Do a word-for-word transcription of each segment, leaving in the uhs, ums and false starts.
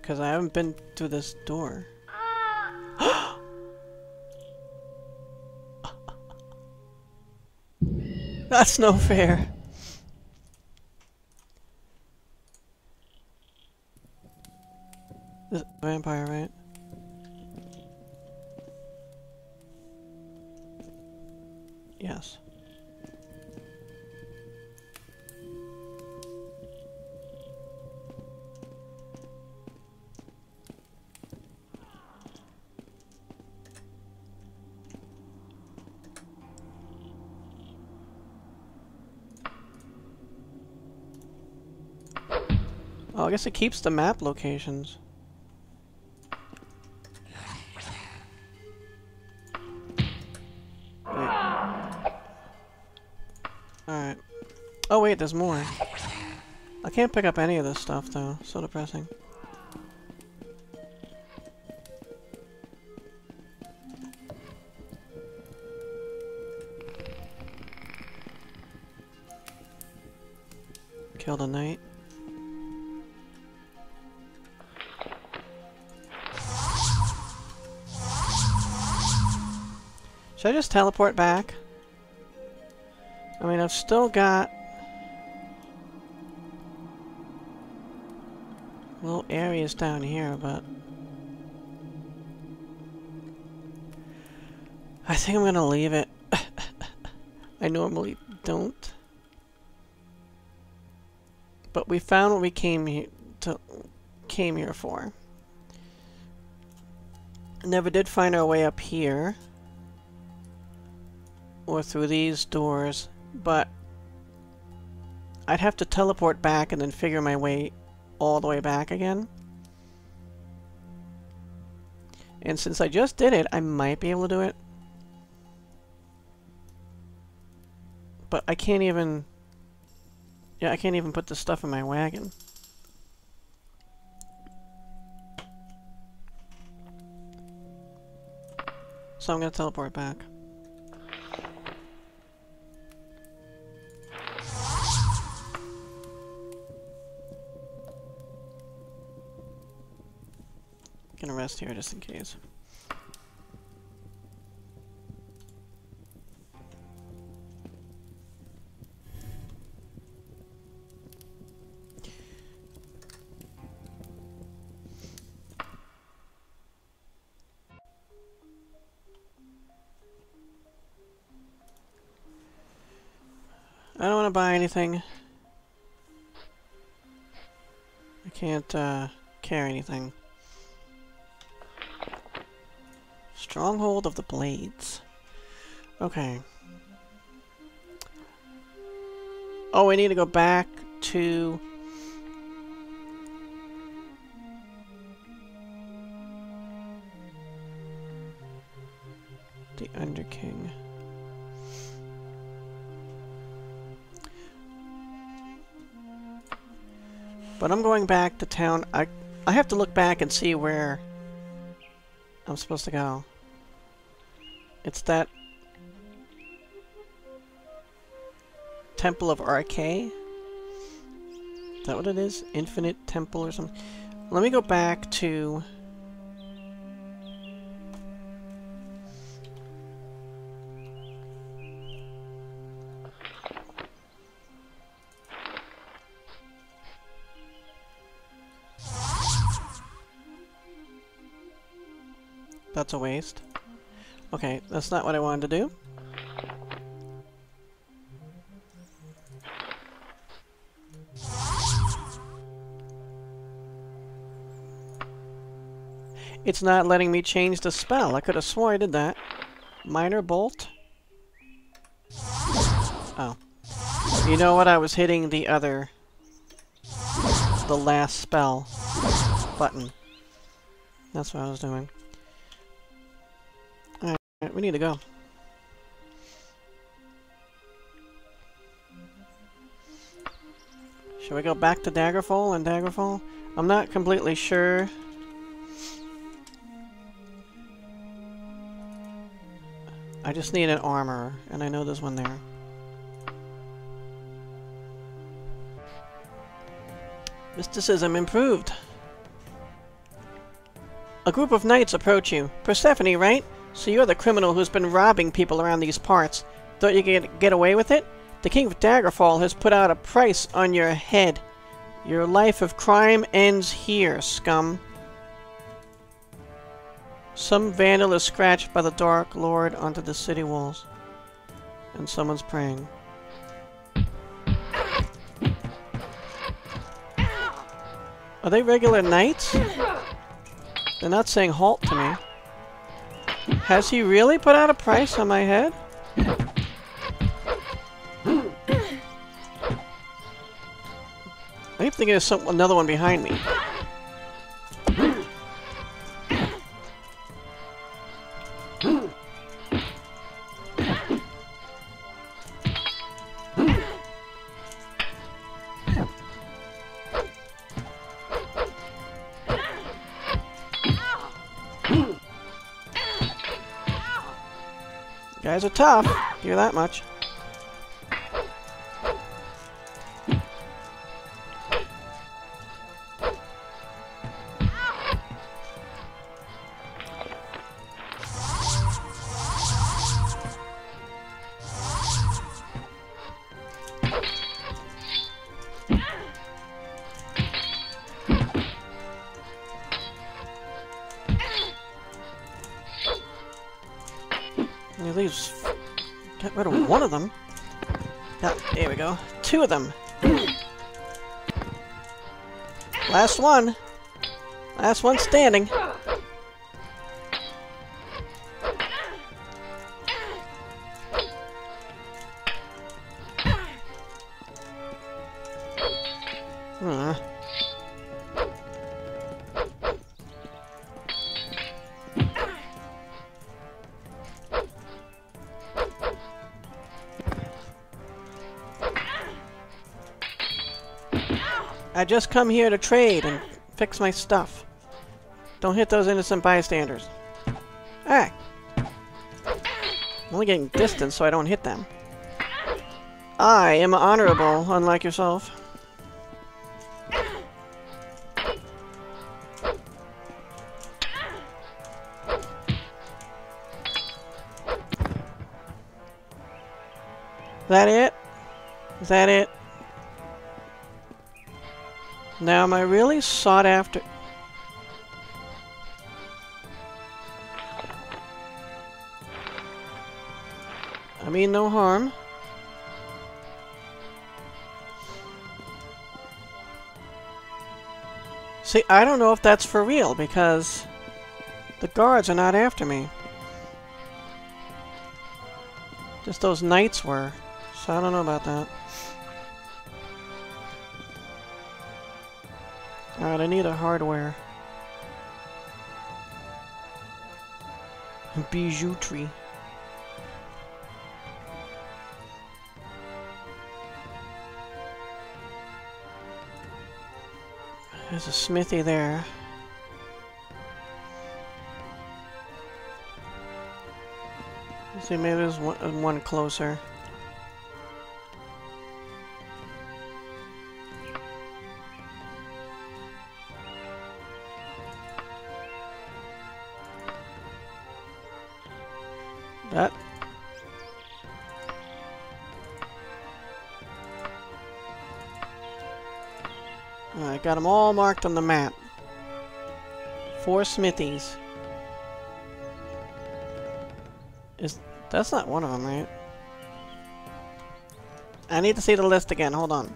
Because I haven't been through this door. That's no fair. This is a vampire, right? Yes. Oh, I guess it keeps the map locations. Alright. Oh wait, there's more. I can't pick up any of this stuff though. So depressing. Kill the knight. Should I just teleport back? I mean, I've still got little areas down here, but I think I'm gonna leave it. I normally don't, but we found what we came here to came here for. Never did find our way up here or through these doors, but I'd have to teleport back and then figure my way all the way back again. And since I just did it, I might be able to do it. But I can't even... Yeah, I can't even put the stuff in my wagon. So I'm gonna teleport back. Gonna rest here just in case. I don't want to buy anything. I can't uh, carry anything. Stronghold of the Blades. Okay. Oh, we need to go back to... the Underking. But I'm going back to town. I I have to look back and see where I'm supposed to go. It's that Temple of Arkay. Is that what it is? Infinite Temple or something? Let me go back to... That's a waste. Okay, that's not what I wanted to do. It's not letting me change the spell. I could have sworn I did that. Minor Bolt? Oh. You know what? I was hitting the other... the last spell button. That's what I was doing. Alright, we need to go. Should we go back to Daggerfall and Daggerfall? I'm not completely sure. I just need an armor, and I know there's one there. Mysticism improved. A group of knights approach you. Persephone, right? So you're the criminal who's been robbing people around these parts. Thought you could get away with it? The King of Daggerfall has put out a price on your head. Your life of crime ends here, scum. Some vandal is scratched by the Dark Lord onto the city walls. And someone's praying. Are they regular knights? They're not saying halt to me. Has he really put out a price on my head? I keep thinking there's some, another one behind me. You guys are tough, hear that much. At least get rid of one of them. Yeah, there we go. Two of them. Last one. Last one standing. Huh. I just come here to trade and fix my stuff. Don't hit those innocent bystanders. Alright. I'm only getting distance so I don't hit them. I am honorable, unlike yourself. Is that it? Is that it? Now, am I really sought after? I mean no harm. See, I don't know if that's for real, because the guards are not after me. Just those knights were, so I don't know about that. Alright, I need a hardware. Bijouterie. There's a smithy there. Let's see, maybe there's one, one closer. That. I got them all marked on the map. Four smithies. Is that's not one of them, right? I need to see the list again. Hold on.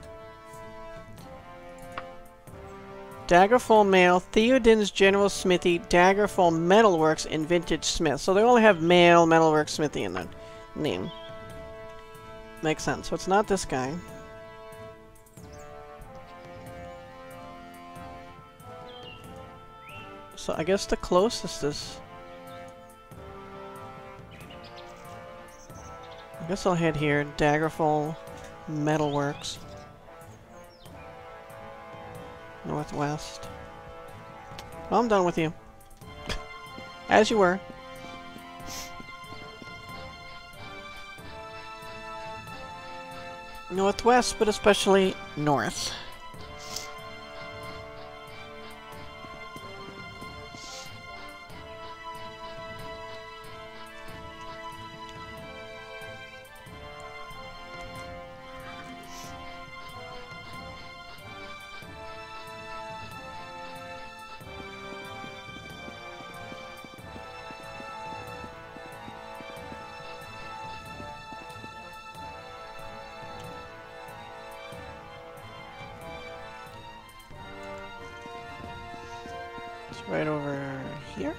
Daggerfall Mail, Theoden's General Smithy, Daggerfall Metalworks, and Vintage Smith. So they only have Mail, Metalworks, Smithy in their name. Makes sense. So it's not this guy. So I guess the closest is... I guess I'll head here. Daggerfall Metalworks. Northwest. Well, I'm done with you. As you were. Northwest, but especially north. right over here.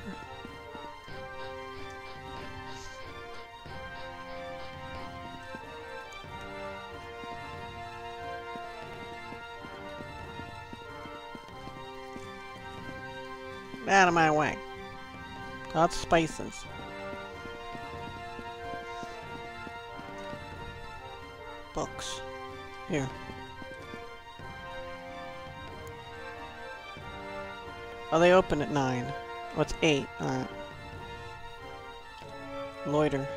Out of my way. Lots of spices. Books. Here. Oh, they open at nine. Oh, it's eight. Alright. Loiter.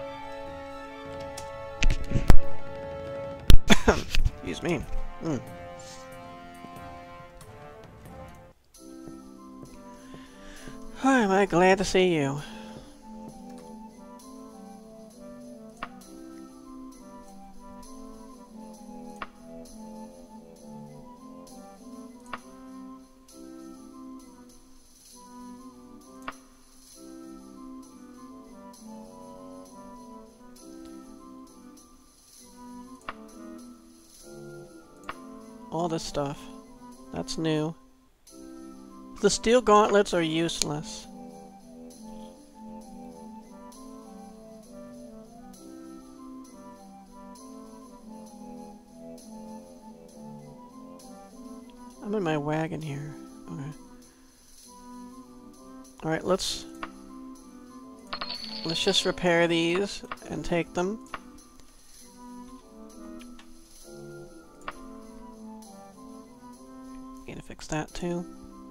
Excuse me. Mm. Hi, am I glad to see you. All this stuff. That's new. The steel gauntlets are useless. I'm in my wagon here. Okay. Alright, let's... Let's just repair these and take them. Need to fix that too.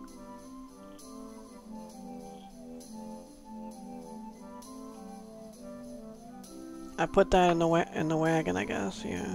I put that in the wa in the wagon, I guess. Yeah.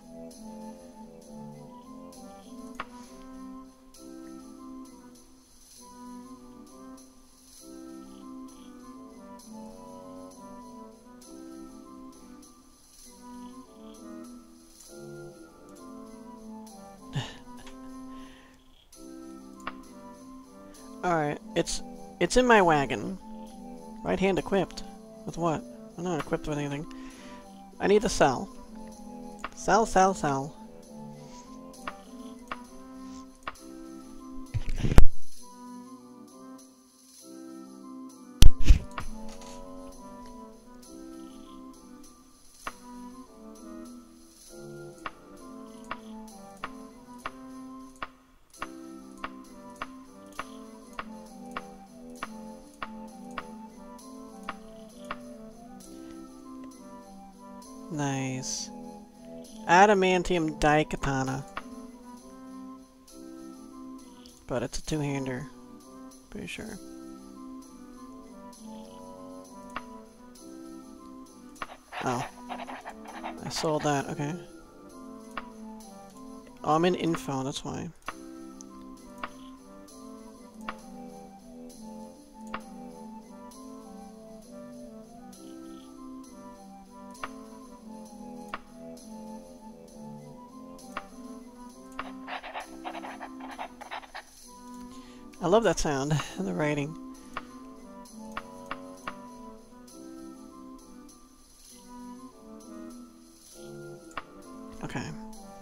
Alright, it's it's in my wagon. Right hand equipped. With what? I'm not equipped with anything. I need to sell. Sell, sell, sell. Nice. Adamantium Daikatana. But it's a two-hander. Pretty sure. Oh. I sold that, okay. Oh, I'm in info, that's why. I love that sound, and the writing. Okay.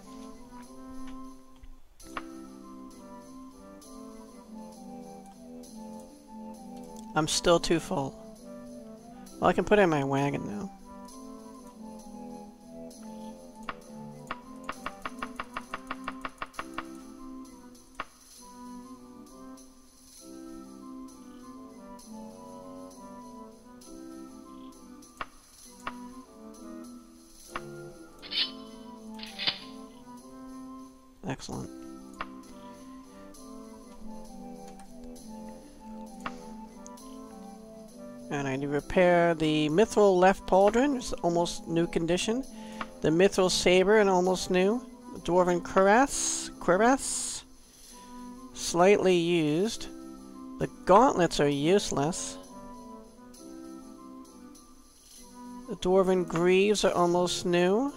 I'm still too full. Well, I can put it in my wagon now. Excellent. And I need to repair the mithril left pauldron, it's almost new condition. The mithril saber, and almost new. The dwarven cuirass, cuirass, slightly used. The gauntlets are useless. The dwarven greaves are almost new.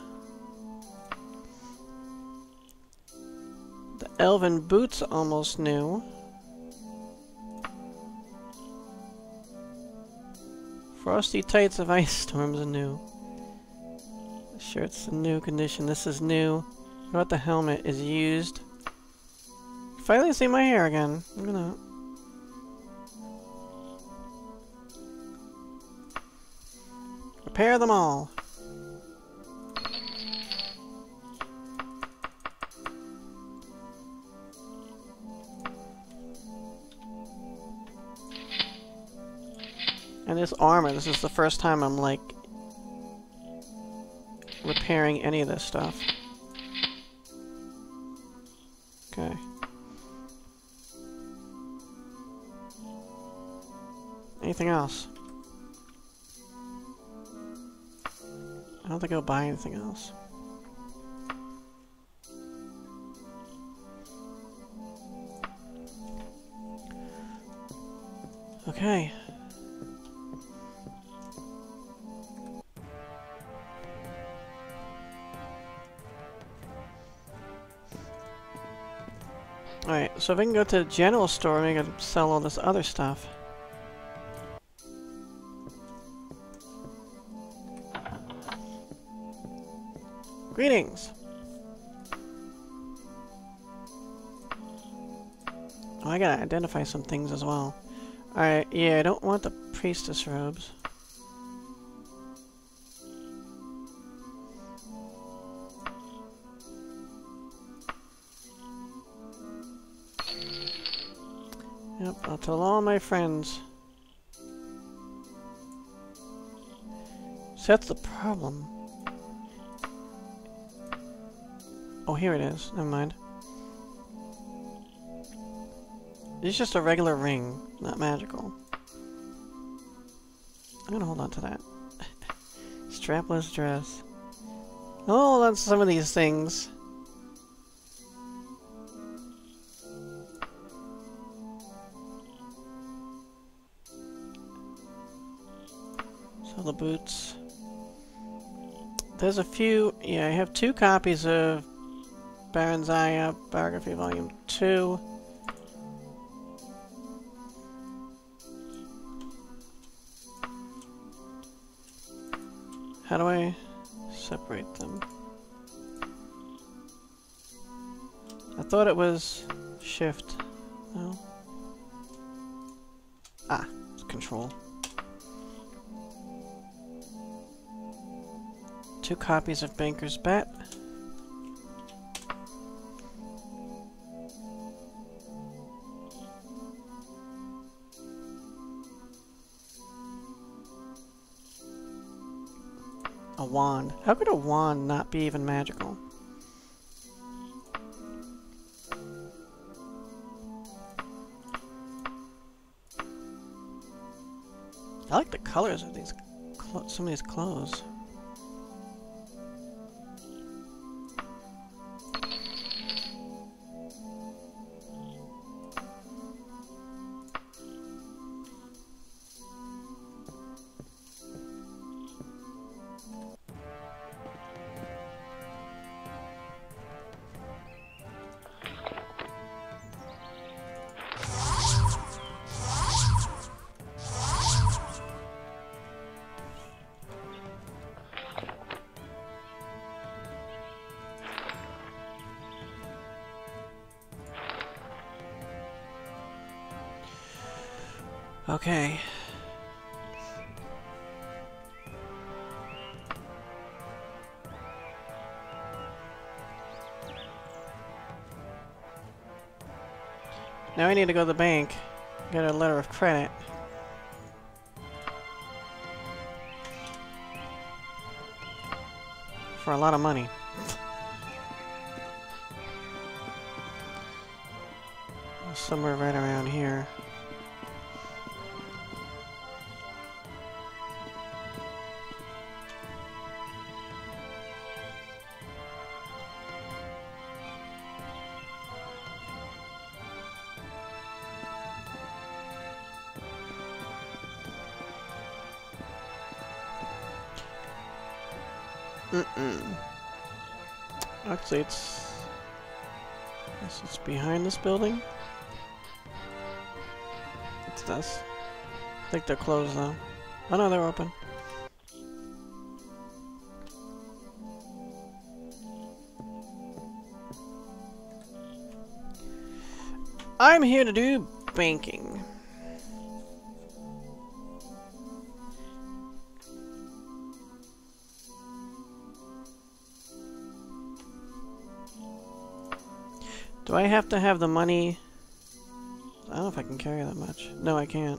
The elven boots are almost new. Frosty tights of ice storms are new. The shirt's in new condition. This is new. What about the helmet? Is used. Finally see my hair again. I'm gonna Repair them all. And this armor, this is the first time I'm like repairing any of this stuff. Okay. Anything else? I don't think I'll buy anything else. Okay. Alright, so if I can go to the general store, I can sell all this other stuff. Greetings! Oh, I gotta identify some things as well. Alright, yeah, I don't want the priestess robes. Yep, I'll tell all my friends. So that's the problem. Oh, here it is. Never mind. It's just a regular ring, not magical. I'm gonna hold on to that. Strapless dress. I'll hold on to some of these things. So the boots. There's a few. Yeah, I have two copies of Baron Zaya Biography Volume two. How do I separate them? I thought it was shift. No. Ah, it's control. Two copies of Banker's Bet. A wand. How could a wand not be even magical? I like the colors of these clo- some of these clothes. Okay. Now I need to go to the bank, get a letter of credit. For a lot of money. Somewhere right around here. Mm-mm. Actually, it's... I guess it's behind this building. It's this. I think they're closed though. Oh no, they're open. I'm here to do banking. Do I have to have the money? I don't know if I can carry that much. No, I can't.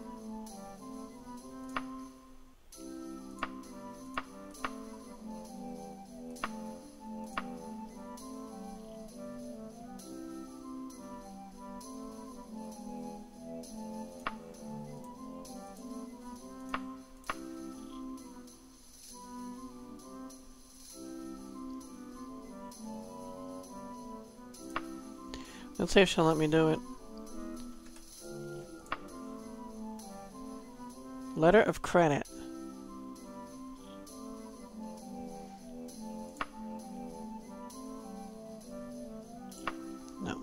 Let's see if she'll let me do it. Letter of credit. No.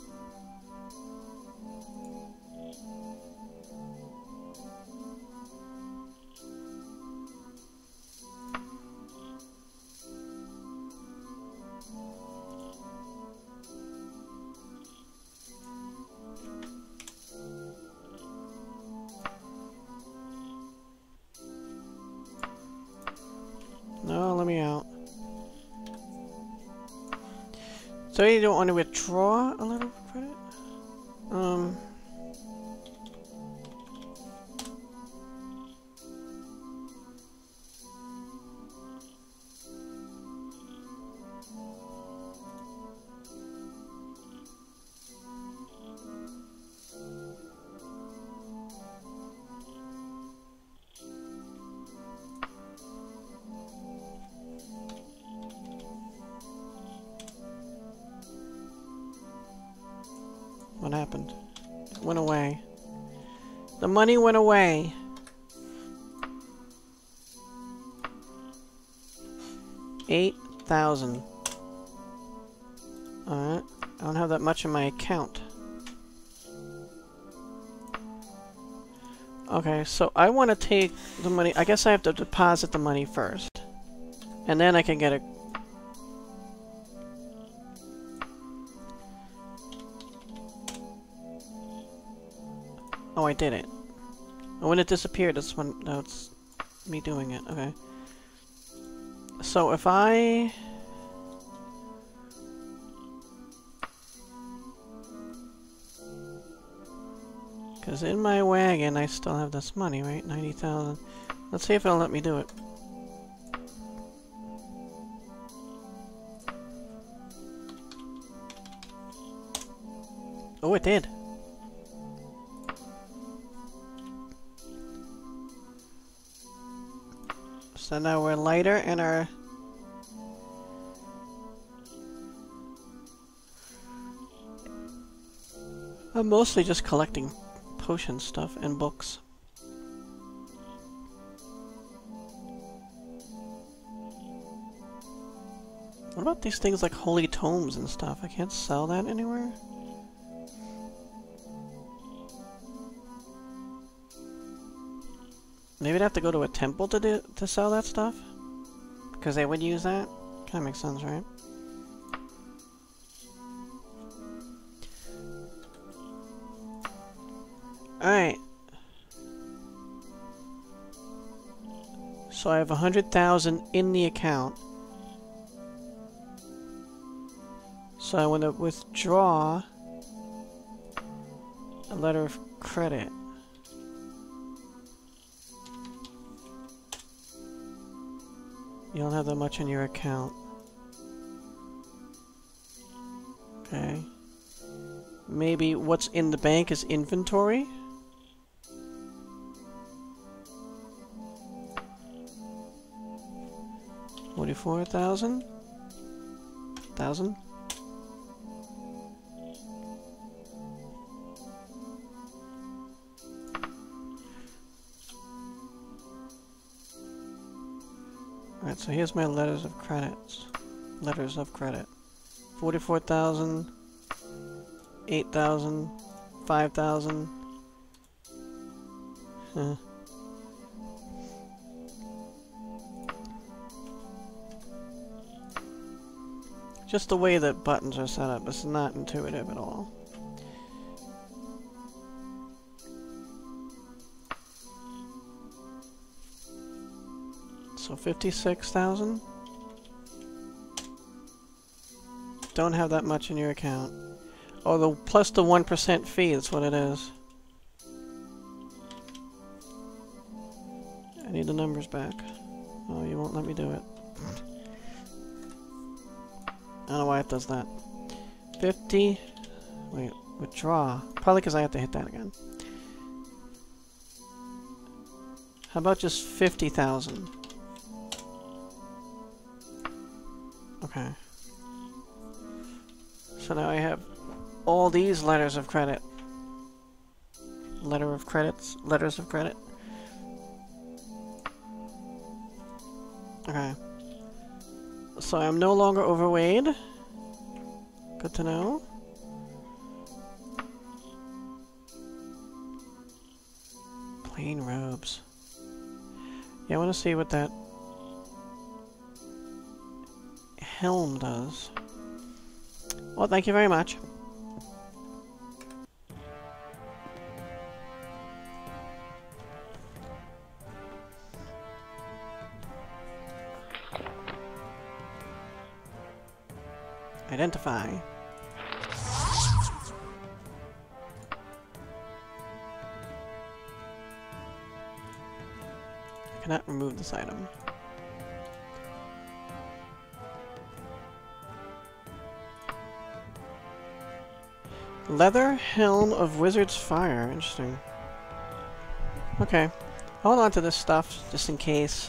No, let me out. So you don't want to withdraw a letter of credit? Um... What happened? It went away. The money went away. Eight thousand. Alright. I don't have that much in my account. Okay, so I want to take the money. I guess I have to deposit the money first. And then I can get a... Oh, I did it. Oh, when it disappeared, that's when... That's me doing it. Okay. So if I... Because in my wagon, I still have this money, right? ninety thousand. Let's see if it'll let me do it. Oh, it did. So now we're lighter and our... I'm mostly just collecting potion stuff and books. What about these things like holy tomes and stuff? I can't sell that anywhere? Maybe I'd have to go to a temple to do to sell that stuff? Because they would use that? Kinda makes sense, right? Alright. So I have a hundred thousand in the account. So I want to withdraw a letter of credit. You don't have that much in your account. Okay. Maybe what's in the bank is inventory? Forty-four thousand? Thousand? Alright, so here's my letters of credits. Letters of credit. Forty-four thousand, eight thousand, five thousand. Huh. Just the way that buttons are set up, it's not intuitive at all. So fifty-six thousand? Don't have that much in your account. Oh, the plus the one percent fee, that's what it is. I need the numbers back. Oh, you won't let me do it. I don't know why it does that. fifty... Wait, withdraw. Probably because I have to hit that again. How about just fifty thousand? Okay. So now I have all these letters of credit. Letter of credits? Letters of credit? Okay. So I'm no longer overweight. Good to know. Plain robes. Yeah, I want to see what that helm does. Well, thank you very much. Identify. I cannot remove this item. Leather helm of Wizard's Fire. Interesting. Okay. Hold on to this stuff, just in case.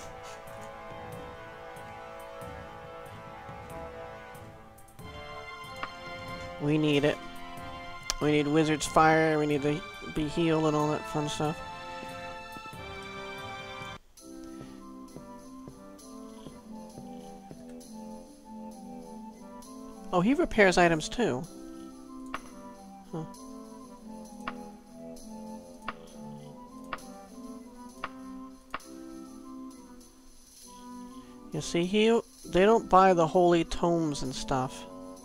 We need it. We need Wizard's Fire, we need to be healed and all that fun stuff. Oh, he repairs items too. Huh. You see, he they don't buy the holy tomes and stuff.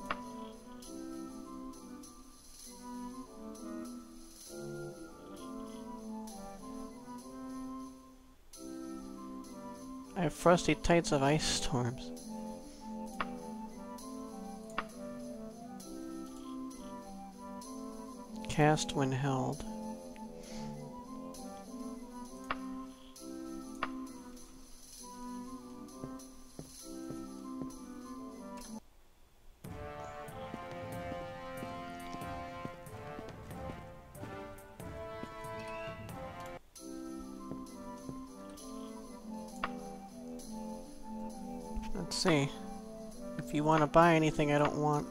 I have frosty tights of ice storms. Cast when held. Let's see. If you want to buy anything I don't want.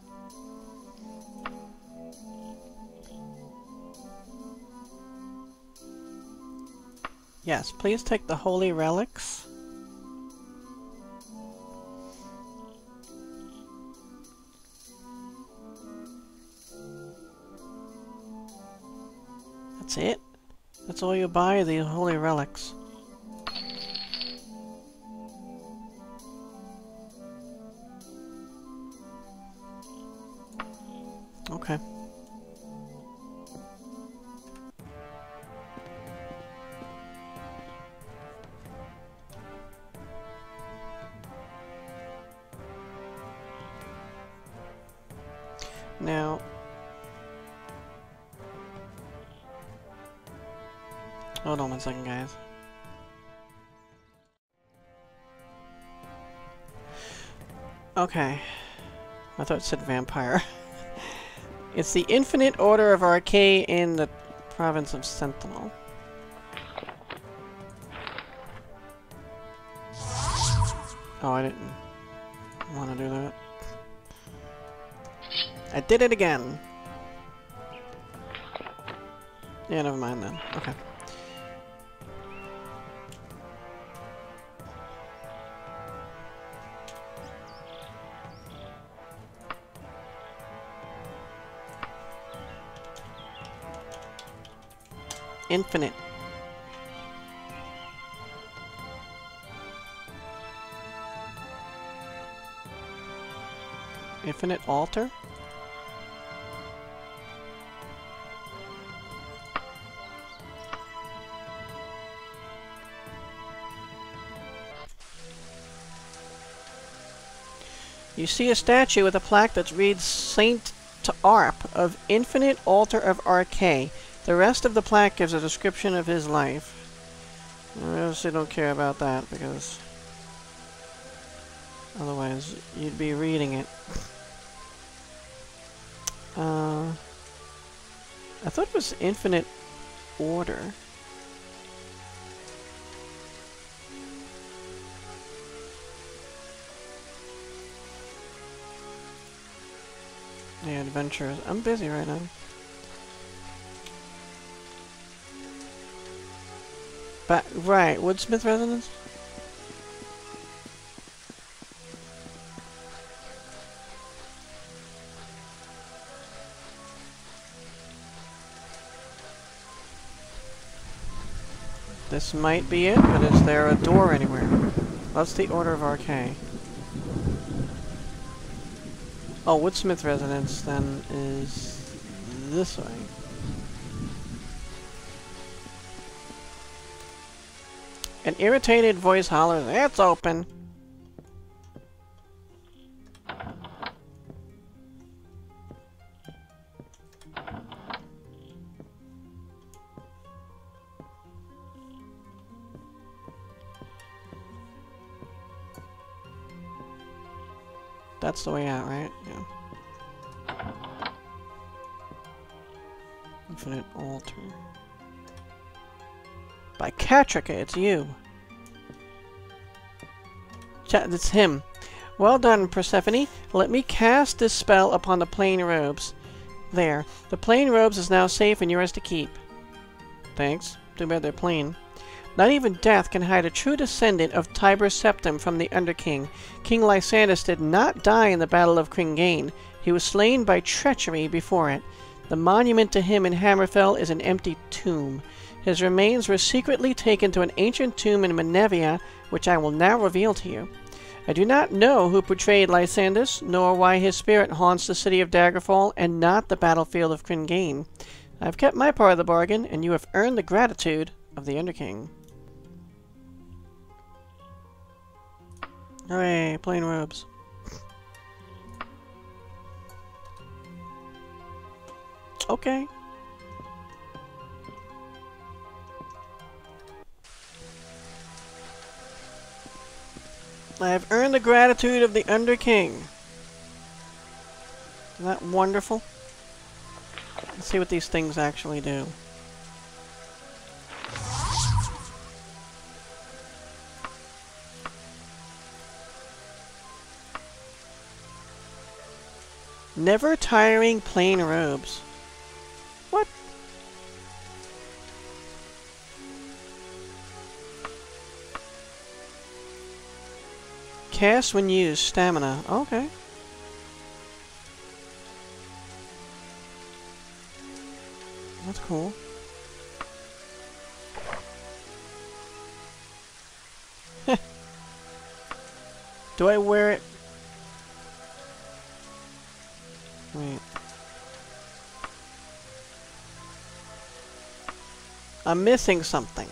Yes, please take the holy relics. That's it? That's all you buy, the holy relics. Okay. Now, hold on one second, guys. Okay. I thought it said vampire. It's the Infinite Order of Arkay in the province of Sentinel. Oh, I didn't want to do that. I did it again! Yeah, never mind then. Okay. Infinite. Infinite altar? You see a statue with a plaque that reads Saint to Arp of Infinite Altar of Arkay. The rest of the plaque gives a description of his life. I obviously don't care about that because otherwise you'd be reading it. Uh, I thought it was Infinite Order. Yeah, adventures. I'm busy right now. But right, Woodsmith Resonance? This might be it, but is there a door anywhere? That's the Order of Arkay. Oh, Woodsmith Resonance then is this way. An irritated voice hollers, "It's open!" That's the way out, right? Yeah. Infinite Altar. By Katrika, it's you. Ch it's him. Well done, Persephone. Let me cast this spell upon the plain robes. There. The plain robes is now safe and yours to keep. Thanks. Too bad they're plain. Not even death can hide a true descendant of Tiber's Septim from the Underking. King Lysandas did not die in the Battle of Cringane. He was slain by treachery before it. The monument to him in Hammerfell is an empty tomb. His remains were secretly taken to an ancient tomb in Menevia, which I will now reveal to you. I do not know who betrayed Lysandas, nor why his spirit haunts the city of Daggerfall and not the battlefield of Cringane. I have kept my part of the bargain, and you have earned the gratitude of the Underking. Hooray, plain robes. Okay. I have earned the gratitude of the Underking. Isn't that wonderful? Let's see what these things actually do. Never tiring plain robes. What? Cast when used. Stamina. Okay. That's cool. Do I wear it? Wait. I'm missing something.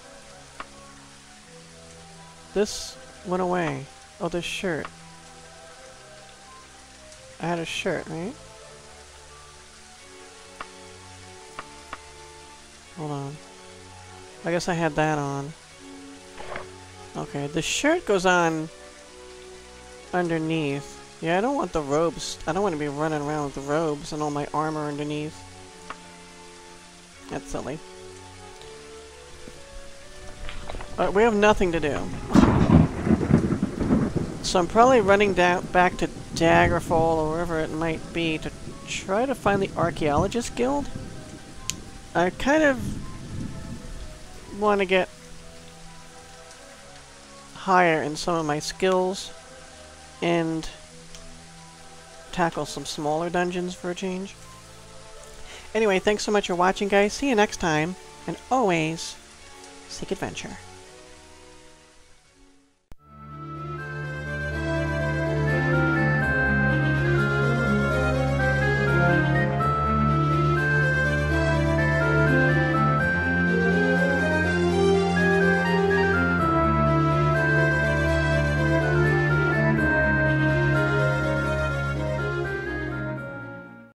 This went away. Oh, this shirt. I had a shirt, right? Hold on. I guess I had that on. Okay, the shirt goes on underneath. Yeah, I don't want the robes. I don't want to be running around with the robes and all my armor underneath. That's silly. But we have nothing to do. So I'm probably running down back to Daggerfall or wherever it might be to try to find the Archaeologist Guild. I kind of want to get higher in some of my skills and tackle some smaller dungeons for a change. Anyway, thanks so much for watching, guys. See you next time, and always seek adventure.